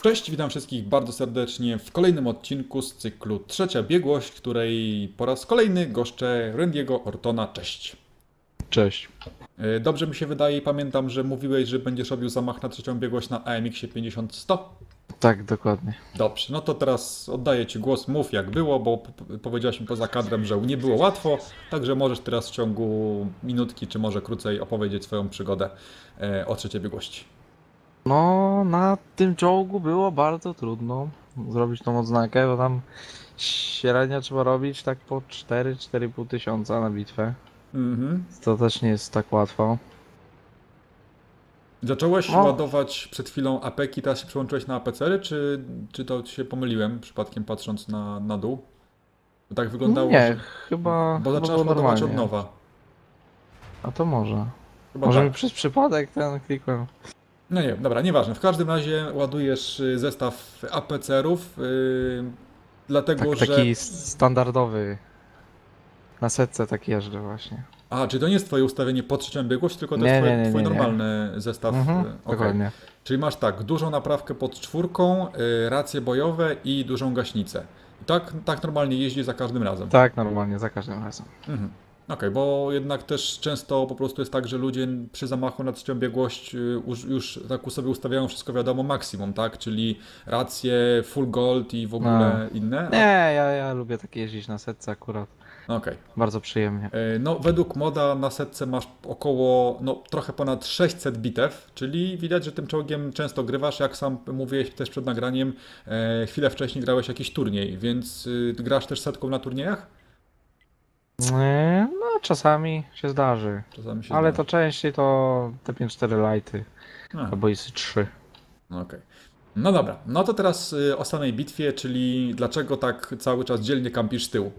Cześć, witam wszystkich bardzo serdecznie w kolejnym odcinku z cyklu Trzecia Biegłość, w której po raz kolejny goszczę Randy'ego Ortona. Cześć. Cześć. Dobrze mi się wydaje i pamiętam, że mówiłeś, że będziesz robił zamach na trzecią biegłość na AMX-ie 50-100. Tak, dokładnie. Dobrze, no to teraz oddaję Ci głos, mów jak było, bo powiedziałeś mi poza kadrem, że nie było łatwo, także możesz teraz w ciągu minutki, czy może krócej opowiedzieć swoją przygodę o trzeciej biegłości. No, na tym czołgu było bardzo trudno zrobić tą odznakę, bo tam średnio trzeba robić tak po 4-4,5 tysiąca na bitwę. To też nie jest tak łatwo. Zacząłeś ładować przed chwilą APK-i, teraz się przełączyłeś na APCR-y, czy to się pomyliłem przypadkiem patrząc na dół? Bo tak wyglądało, Nie, że... chyba Bo zaczynasz było ładować normalnie. od nowa. A to może. Chyba Może tak. mi przez przypadek ten klikłem. No nie, dobra, nieważne. W każdym razie ładujesz zestaw APCR-ów, dlatego Tak, że... taki standardowy. Na setce tak jeżdżę właśnie. A, czyli to nie jest twoje ustawienie pod trzecią biegłość, tylko to Nie, jest nie, twój nie, nie. normalny zestaw. Okej. Dokładnie. Czyli masz tak, dużą naprawkę pod czwórką, racje bojowe i dużą gaśnicę. I tak normalnie jeździ za każdym razem. Tak, normalnie, za każdym razem. Okej, bo jednak też często po prostu jest tak, że ludzie przy zamachu na trzecią biegłość już tak sobie ustawiają wszystko wiadomo maksimum, tak? Czyli racje, full gold i w ogóle inne. Nie, ja lubię tak jeździć na setce akurat. Okej. Bardzo przyjemnie. No według moda na setce masz około, no trochę ponad 600 bitew, czyli widać, że tym czołgiem często grywasz, jak sam mówiłeś też przed nagraniem, chwilę wcześniej grałeś jakiś turniej, więc grasz też setką na turniejach? No, czasami się zdarzy. Czasami się Ale zdarza. to częściej to te 5-4 lighty. A. Albo ISy 3. Okej. No dobra, no to teraz o samej bitwie, czyli dlaczego tak cały czas dzielnie kampisz z tyłu?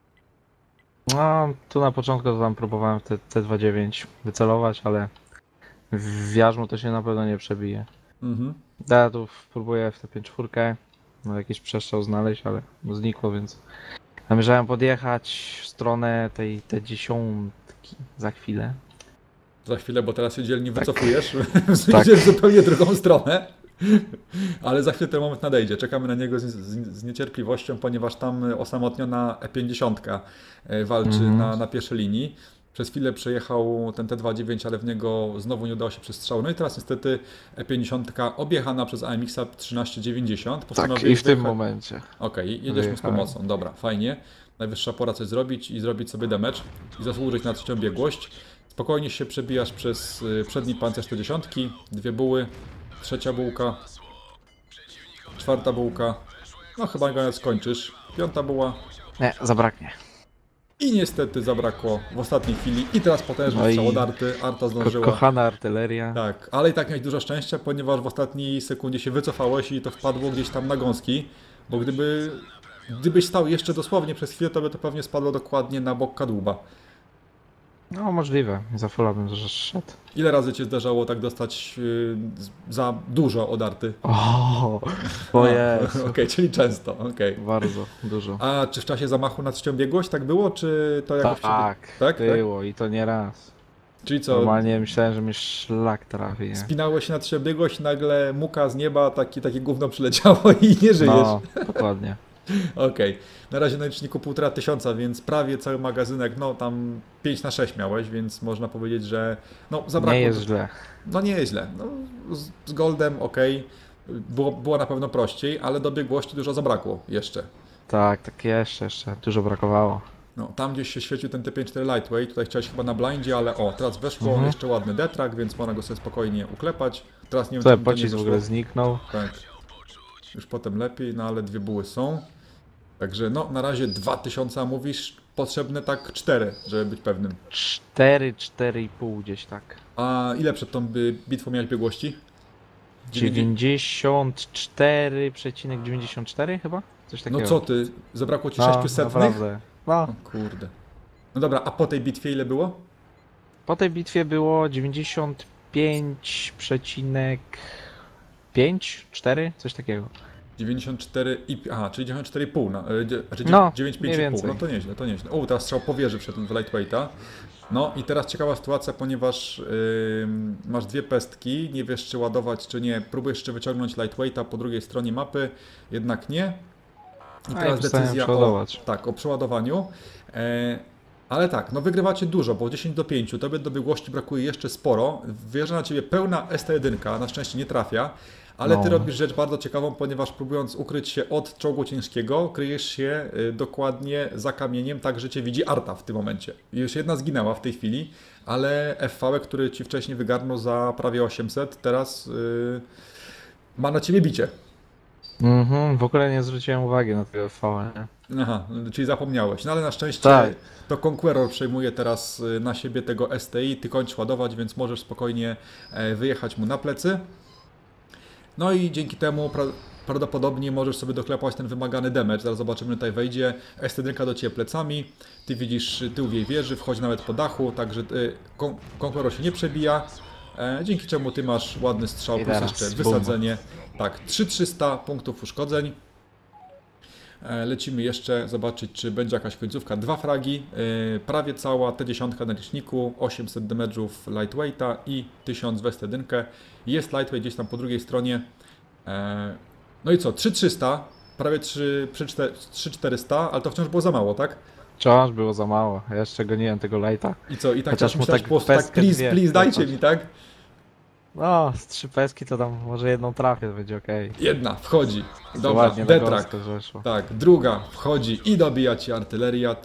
No, tu na początku to tam próbowałem te T29 wycelować, ale w jarzmu to się na pewno nie przebije. Ja tu próbuję w tę 5-4, no jakiś przestrzał znaleźć, ale znikło, więc zamierzałem podjechać w stronę tej T10 za chwilę. Za chwilę, bo teraz się dzielnie Tak. wycofujesz, w Tak. sensie w zupełnie drugą stronę. Ale za chwilę ten moment nadejdzie. Czekamy na niego z niecierpliwością, ponieważ tam osamotniona E50 walczy na pierwszej linii. Przez chwilę przejechał ten T29, ale w niego znowu nie udało się przestrzału. No i teraz niestety E50 objechana przez AMX-a 1390. Tak, i w tym momencie. Okej, jedziesz mu z pomocą. Dobra, fajnie. Najwyższa pora coś zrobić i zrobić sobie damage i zasłużyć na trzecią biegłość. Spokojnie się przebijasz przez przedni pancerz 110, dwie buły, trzecia bułka, czwarta bułka, no chyba go skończysz, piąta buła Nie, zabraknie. i niestety zabrakło w ostatniej chwili i teraz potężny No i strzał od Arty, Arta zdążyła. Kochana artyleria. Tak, ale i tak miałeś dużo szczęścia, ponieważ w ostatniej sekundzie się wycofałeś i to wpadło gdzieś tam na gąski, bo gdybyś stał jeszcze dosłownie przez chwilę, to by to pewnie spadło dokładnie na bok kadłuba. No możliwe, za fulla bym szedł. Ile razy cię zdarzało tak dostać za dużo od Arty? O jest. Okej, czyli często, okej. Bardzo dużo. A czy w czasie zamachu na trzecią biegłość tak było, czy to jakoś... Tak, było i to nie raz. Czyli co, Normalnie myślałem, że mi szlak trafi. Nie? spinałeś się na trzecią biegłość, nagle muka z nieba, takie gówno przyleciało i nie żyjesz? No, dokładnie. Okej. Na razie na liczniku 1500, więc prawie cały magazynek, no tam 5 na 6 miałeś, więc można powiedzieć, że no zabrakło... Nie jest źle. No nie jest źle. No, z Goldem okej. Było na pewno prościej, ale do biegłości dużo zabrakło jeszcze. Tak jeszcze dużo brakowało. No, tam gdzieś się świecił ten T54 Lightweight, tutaj chciałeś chyba na blindzie, ale o, teraz weszło jeszcze ładny detrak, więc można go sobie spokojnie uklepać. Teraz nie wiem, Tutaj czemu to nie pocisk w wyszło. ogóle zniknął. Tak. Już potem lepiej, no ale dwie buły są. Także no, na razie 2000, a mówisz, potrzebne tak 4, żeby być pewnym. 4,5 gdzieś tak. A ile przed tą bitwą miałeś biegłości? 94,94 chyba? Coś takiego. No co ty, zabrakło ci No, 600? naprawdę. No. O kurde. No dobra, a po tej bitwie ile było? Po tej bitwie było 95,5, 4, coś takiego. 94 i... Aha, czyli 94,5, znaczy No, 9,5,5, mniej więcej. no to nieźle, to nieźle. O, teraz strzał po wieży wszedł w lightweighta. No i teraz ciekawa sytuacja, ponieważ masz dwie pestki, nie wiesz czy ładować czy nie, próbujesz jeszcze wyciągnąć lightweighta po drugiej stronie mapy, jednak nie. I teraz decyzja o przeładowaniu. Ale tak, no wygrywacie dużo, bo 10-5, tobie do biegłości brakuje jeszcze sporo. Wjeżdża na ciebie pełna ST1, na szczęście nie trafia, ale ty robisz rzecz bardzo ciekawą, ponieważ próbując ukryć się od czołgu ciężkiego, kryjesz się dokładnie za kamieniem, tak że cię widzi Arta w tym momencie. Już jedna zginęła w tej chwili, ale FV, który ci wcześniej wygarnął za prawie 800, teraz ma na ciebie bicie. W ogóle nie zwróciłem uwagi na tego FV, nie? Aha, czyli zapomniałeś. No ale na szczęście to Conqueror przejmuje teraz na siebie tego STI, ty kończysz ładować, więc możesz spokojnie wyjechać mu na plecy. No i dzięki temu prawdopodobnie możesz sobie doklepać ten wymagany damage. Zaraz zobaczymy, tutaj wejdzie ST1 do ciebie plecami, ty widzisz tył jej wieży, wchodzi nawet po dachu, także Conqueror się nie przebija. Dzięki czemu ty masz ładny strzał, plus jeszcze wysadzenie. Tak, 3300 punktów uszkodzeń. Lecimy jeszcze zobaczyć, czy będzie jakaś końcówka. 2 fragi, prawie cała T10 na liczniku, 800 damage'ów lightweighta i 1000 w ST1. Jest lightweight gdzieś tam po drugiej stronie. No i co, 3300, prawie 3400, ale to wciąż było za mało, tak? Wciąż było za mało, ja jeszcze goniłem tego lighta. I co, i tak chociaż myślałeś po prostu, tak, please, dajcie mi, tak? No, z 3 peski to tam może jedną trafię, to będzie okej. Jedna wchodzi, dobra, Detrak. Tak, druga wchodzi i dobija ci artyleria,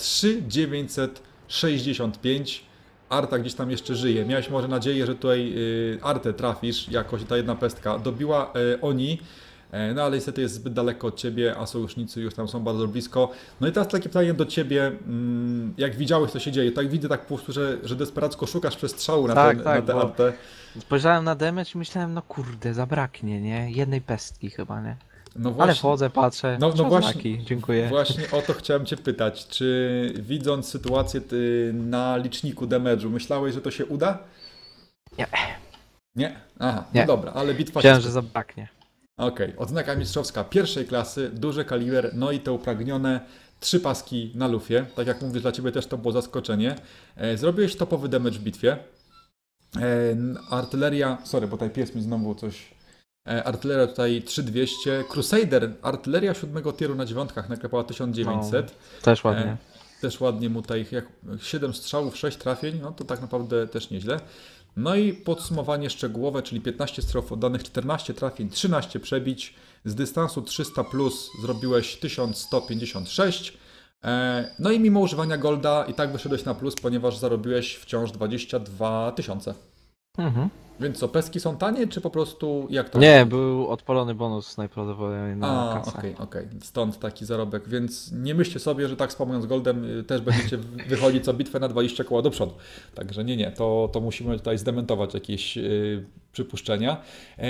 3965. Arta gdzieś tam jeszcze żyje. Miałeś może nadzieję, że tutaj Artę trafisz, jakoś ta jedna pestka dobiła oni. No ale niestety jest zbyt daleko od ciebie, a sojusznicy już tam są bardzo blisko. No i teraz takie pytanie do ciebie, jak widziałeś co się dzieje, tak widzę tak po prostu, że desperacko szukasz przestrzału na tę Artę. Spojrzałem na damage i myślałem, no kurde, zabraknie, nie? Jednej pestki chyba, nie? No właśnie, ale wchodzę, patrzę, no właśnie, dziękuję. Właśnie o to chciałem cię pytać, czy widząc sytuację na liczniku damage'u, myślałeś, że to się uda? Nie. Nie? Aha, nie. No dobra, ale bitwa Myślałem, że zabraknie. Okej, odznaka mistrzowska pierwszej klasy, duży kaliber, no i te upragnione 3 paski na lufie. Tak jak mówisz, dla ciebie też to było zaskoczenie. Zrobiłeś topowy damage w bitwie. Artyleria, sorry, bo tutaj pies mi znowu coś... Artyleria tutaj 3200, Crusader, artyleria 7 tieru na 9 naklepała 1900. No, też ładnie. Też ładnie mu tutaj 7 strzałów, 6 trafień, no to tak naprawdę też nieźle. No i podsumowanie szczegółowe, czyli 15 strzałów oddanych, 14 trafień, 13 przebić. Z dystansu 300 plus zrobiłeś 1156. No i mimo używania golda i tak wyszedłeś na plus, ponieważ zarobiłeś wciąż 22 000. Więc co, peski są tanie, czy po prostu jak to? Nie, był odpalony bonus najprawdopodobniej na kasę. Okej. Stąd taki zarobek, więc nie myślcie sobie, że tak spamując goldem też będziecie wychodzić co bitwę na 20 koła do przodu. Także nie, to musimy tutaj zdementować jakieś przypuszczenia.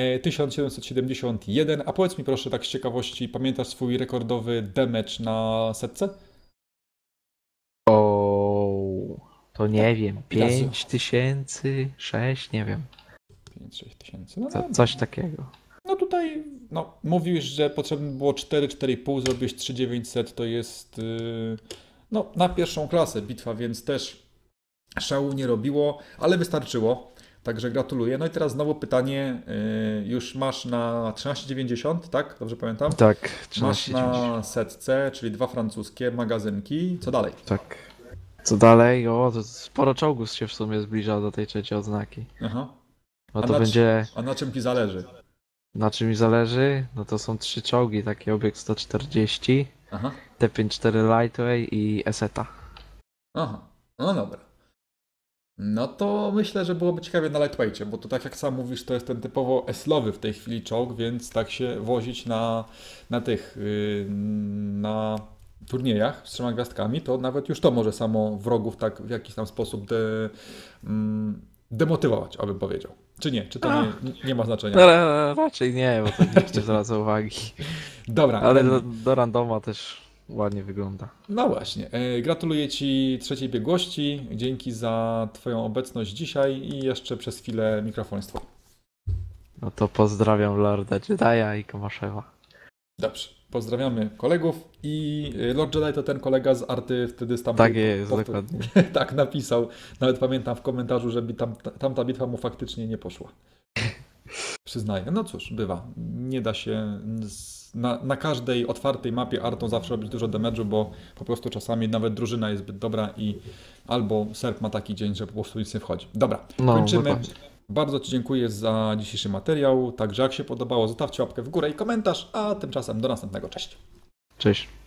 1771, a powiedz mi proszę tak z ciekawości, pamiętasz swój rekordowy damage na setce? To nie wiem, 5000, 6, nie wiem. 5-6 tysięcy, no coś takiego. No tutaj, mówisz, że potrzebne było 4-4,5, zrobiłeś 3900, to jest na pierwszą klasę bitwa, więc też szału nie robiło, ale wystarczyło, także gratuluję. No i teraz znowu pytanie, już masz na 1390, tak? Dobrze pamiętam? Tak, 1390. Masz na setce, czyli 2 francuskie magazynki, co dalej? Tak. Co dalej? To sporo czołgów się w sumie zbliża do tej trzeciej odznaki. Aha. No to będzie... A na czym ci zależy? Na czym mi zależy? No to są 3 czołgi, taki obiekt 140, Aha. T54 Lightweight i Eseta. Aha, no dobra. No to myślę, że byłoby ciekawie na lightweightie, bo to tak jak sam mówisz, to jest ten typowo eslowy w tej chwili czołg, więc tak się wozić na turniejach z 3 gwiazdkami, to nawet już to może samo wrogów tak w jakiś tam sposób demotywować, abym powiedział. Czy nie? Czy to nie ma znaczenia? Raczej nie, bo to nikt nie zwraca uwagi. Dobra. Ale do randoma też ładnie wygląda. No właśnie. Gratuluję Ci trzeciej biegłości. Dzięki za Twoją obecność dzisiaj i jeszcze przez chwilę mikrofonstwo. No to pozdrawiam Lorda Jedaya i Komaszewa. Dobrze. Pozdrawiamy kolegów i Lord Jedi to ten kolega z Arty wtedy z Tak jest, dokładnie. Tak, napisał. Nawet pamiętam w komentarzu, żeby tamta bitwa mu faktycznie nie poszła. Przyznaję. No cóż, bywa. Nie da się na każdej otwartej mapie Artą zawsze robić dużo damage'u, bo po prostu czasami nawet drużyna jest zbyt dobra i albo Serb ma taki dzień, że po prostu nic nie wchodzi. Dobra, kończymy. Dokładnie. Bardzo Ci dziękuję za dzisiejszy materiał. Także jak się podobało, zostawcie łapkę w górę i komentarz, a tymczasem do następnego. Cześć. Cześć.